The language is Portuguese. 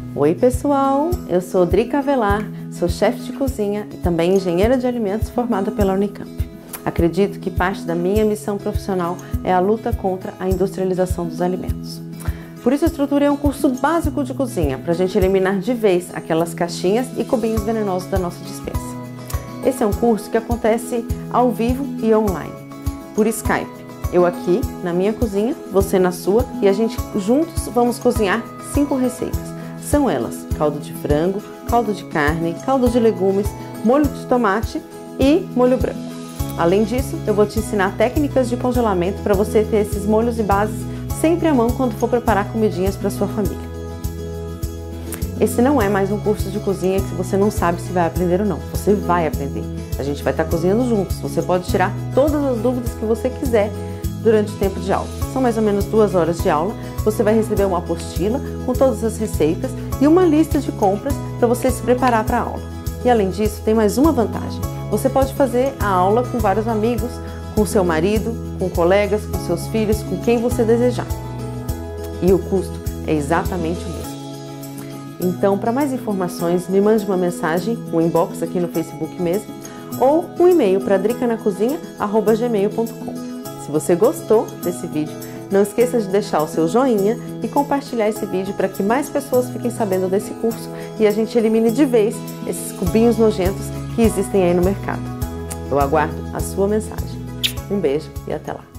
Oi pessoal, eu sou Drica Avelar, sou chefe de cozinha e também engenheira de alimentos formada pela Unicamp. Acredito que parte da minha missão profissional é a luta contra a industrialização dos alimentos. Por isso eu estruturei um curso básico de cozinha para a gente eliminar de vez aquelas caixinhas e cubinhos venenosos da nossa despensa. Esse é um curso que acontece ao vivo e online, por Skype. Eu aqui na minha cozinha, você na sua, e a gente juntos vamos cozinhar 5 receitas. São elas: caldo de frango, caldo de carne, caldo de legumes, molho de tomate e molho branco. Além disso, eu vou te ensinar técnicas de congelamento para você ter esses molhos e bases sempre à mão quando for preparar comidinhas para sua família. Esse não é mais um curso de cozinha que você não sabe se vai aprender ou não. Você vai aprender. A gente vai estar cozinhando juntos. Você pode tirar todas as dúvidas que você quiser durante o tempo de aula. São mais ou menos 2 horas de aula. Você vai receber uma apostila com todas as receitas e uma lista de compras para você se preparar para a aula. E além disso, tem mais uma vantagem. Você pode fazer a aula com vários amigos, com seu marido, com colegas, com seus filhos, com quem você desejar. E o custo é exatamente o mesmo. Então, para mais informações, me mande uma mensagem, um inbox aqui no Facebook mesmo, ou um e-mail para dricanacozinha@gmail.com. Se você gostou desse vídeo, não esqueça de deixar o seu joinha e compartilhar esse vídeo para que mais pessoas fiquem sabendo desse curso e a gente elimine de vez esses cubinhos nojentos que existem aí no mercado. Eu aguardo a sua mensagem. Um beijo e até lá!